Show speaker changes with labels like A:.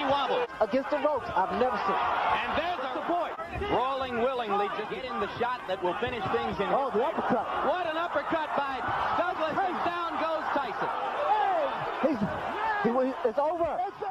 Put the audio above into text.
A: wobbles.
B: Against the ropes, I've never seen.
A: And there's the boy. Brawling willingly to get in the shot that will finish things in.
B: Oh, the uppercut.
A: What an uppercut by Douglas, and down goes Tyson.
B: Hey! It's over.